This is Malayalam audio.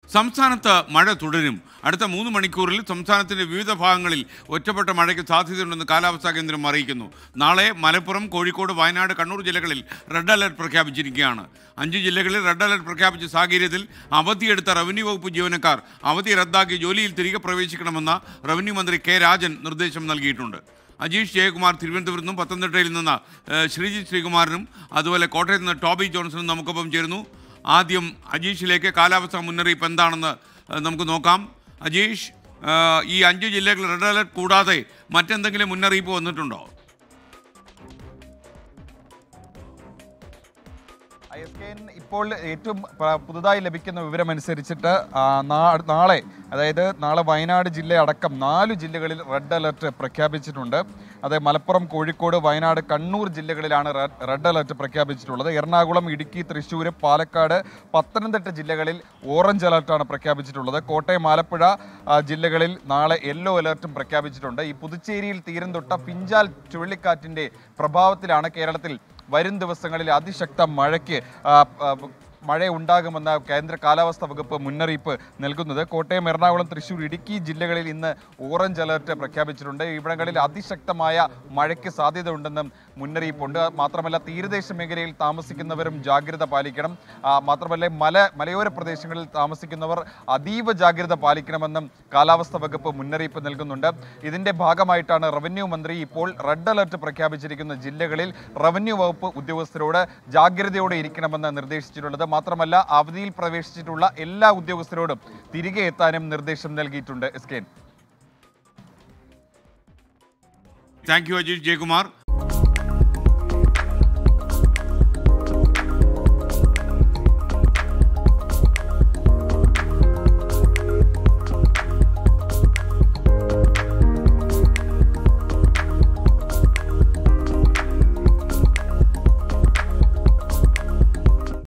സംസ്ഥാനത്ത് മഴ തുടരും. അടുത്ത 3 മണിക്കൂറിൽ സംസ്ഥാനത്തിന്റെ വിവിധ ഭാഗങ്ങളിൽ ഒറ്റപ്പെട്ട മഴയ്ക്ക് സാധ്യതയുണ്ടെന്ന് കാലാവസ്ഥാ കേന്ദ്രം അറിയിക്കുന്നു. നാളെ മലപ്പുറം, കോഴിക്കോട്, വയനാട്, കണ്ണൂർ ജില്ലകളിൽ റെഡ് അലർട്ട് പ്രഖ്യാപിച്ചിരിക്കുകയാണ്. 5 ജില്ലകളിൽ റെഡ് അലർട്ട് പ്രഖ്യാപിച്ച സാഹചര്യത്തിൽ അവധിയെടുത്ത റവന്യൂ വകുപ്പ് ജീവനക്കാർ അവധി റദ്ദാക്കി ജോലിയിൽ തിരികെ പ്രവേശിക്കണമെന്ന റവന്യൂ മന്ത്രി കെ രാജൻ നിർദ്ദേശം നൽകിയിട്ടുണ്ട്. അജീഷ് ജയകുമാർ തിരുവനന്തപുരത്ത് നിന്നും പത്തനംതിട്ടയിൽ നിന്ന് ശ്രീജിത്ത് ശ്രീകുമാരനും അതുപോലെ കോട്ടയത്ത് നിന്ന് ടോബി ജോൺസണും നമുക്കൊപ്പം ചേരുന്നു. ആദ്യം അജീഷിലേക്ക് കാലാവസ്ഥാ മുന്നറിയിപ്പ് എന്താണെന്ന് നമുക്ക് നോക്കാം. അജീഷ്, ഈ 5 ജില്ലകളിൽ റെഡ് അലർട്ട് കൂടാതെ മറ്റെന്തെങ്കിലും മുന്നറിയിപ്പ് വന്നിട്ടുണ്ടോ? ഇപ്പോൾ ഏറ്റവും പുതുതായി ലഭിക്കുന്ന വിവരമനുസരിച്ചിട്ട് നാളെ വയനാട് ജില്ലയടക്കം 4 ജില്ലകളിൽ റെഡ് അലർട്ട് പ്രഖ്യാപിച്ചിട്ടുണ്ട്. അതായത് മലപ്പുറം, കോഴിക്കോട്, വയനാട്, കണ്ണൂർ ജില്ലകളിലാണ് റെഡ് അലർട്ട് പ്രഖ്യാപിച്ചിട്ടുള്ളത്. എറണാകുളം, ഇടുക്കി, തൃശ്ശൂർ, പാലക്കാട്, പത്തനംതിട്ട ജില്ലകളിൽ ഓറഞ്ച് അലർട്ടാണ് പ്രഖ്യാപിച്ചിട്ടുള്ളത്. കോട്ടയം, ആലപ്പുഴ ജില്ലകളിൽ നാളെ യെല്ലോ അലർട്ടും പ്രഖ്യാപിച്ചിട്ടുണ്ട്. ഈ പുതുച്ചേരിയിൽ തീരം തൊട്ട ഫിഞ്ചാൽ ചുഴലിക്കാറ്റിൻ്റെ പ്രഭാവത്തിലാണ് കേരളത്തിൽ വരും ദിവസങ്ങളിൽ അതിശക്ത മഴ ഉണ്ടാകുമെന്ന കേന്ദ്ര കാലാവസ്ഥാ വകുപ്പ് മുന്നറിയിപ്പ് നൽകുന്നത്. കോട്ടയം, എറണാകുളം, തൃശ്ശൂർ, ഇടുക്കി ജില്ലകളിൽ ഇന്ന് ഓറഞ്ച് അലർട്ട് പ്രഖ്യാപിച്ചിട്ടുണ്ട്. ഇവിടങ്ങളിൽ അതിശക്തമായ മഴയ്ക്ക് സാധ്യതയുണ്ടെന്നും മുന്നറിയിപ്പുണ്ട്. മാത്രമല്ല തീരദേശ മേഖലയിൽ താമസിക്കുന്നവരും ജാഗ്രത പാലിക്കണം. മാത്രമല്ല മലയോര പ്രദേശങ്ങളിൽ താമസിക്കുന്നവർ അതീവ ജാഗ്രത പാലിക്കണമെന്നും കാലാവസ്ഥാ വകുപ്പ് മുന്നറിയിപ്പ് നൽകുന്നുണ്ട്. ഇതിൻ്റെ ഭാഗമായിട്ടാണ് റവന്യൂ മന്ത്രി ഇപ്പോൾ റെഡ് അലർട്ട് പ്രഖ്യാപിച്ചിരിക്കുന്ന ജില്ലകളിൽ റവന്യൂ വകുപ്പ് ഉദ്യോഗസ്ഥരോട് ജാഗ്രതയോടെ ഇരിക്കണമെന്ന് നിർദ്ദേശിച്ചിട്ടുള്ളത്. മാത്രമല്ല അവധിയിൽ പ്രവേശിച്ചിട്ടുള്ള എല്ലാ ഉദ്യോഗസ്ഥരോടും തിരികെ എത്താനും നിർദ്ദേശം നൽകിയിട്ടുണ്ട്. Thank you Ajeesh Jayakumar.